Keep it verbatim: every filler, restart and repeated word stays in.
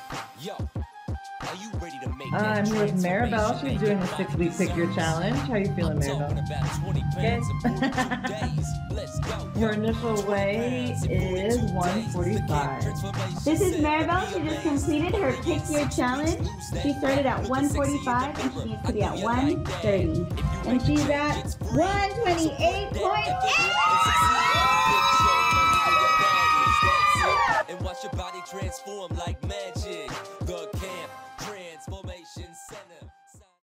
I'm here with Maribel. She's doing the six-week pick your challenge. How you feeling, Maribel? Good. Her initial weight is one forty-five. This is Maribel. She just completed her pick your challenge. She started at one forty-five and she needs to be at one thirty. And she's at one twenty-eight point eight.